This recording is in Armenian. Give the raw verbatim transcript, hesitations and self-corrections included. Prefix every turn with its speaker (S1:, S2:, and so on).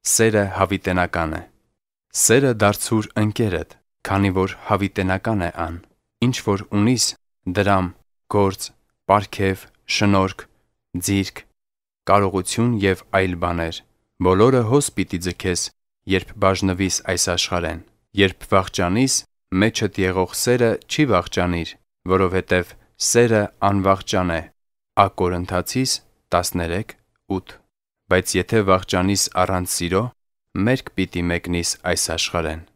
S1: Սերը հավիտենական է։ Սերը դարձուր ընկերդ, քանի որ հավիտենական է ան։ Ինչ որ ունիս, դրամ, գործ, պարգև, շնորհք, ձիրք, կարողություն և այլ բաներ, բոլորը հոս պիտի ձգես, երբ բաժնվիս այս աշխարհեն։ Երբ վախճանիս, մեջդ եղող սերը չի վախճանիր, որովհետև սերը անվախճան է։ Ա Կորնթացիս տասներեք ութ։ Բայց եթե վախճանիս առանց սիրո, մերկ պիտի մեկնիս այս աշխարհեն։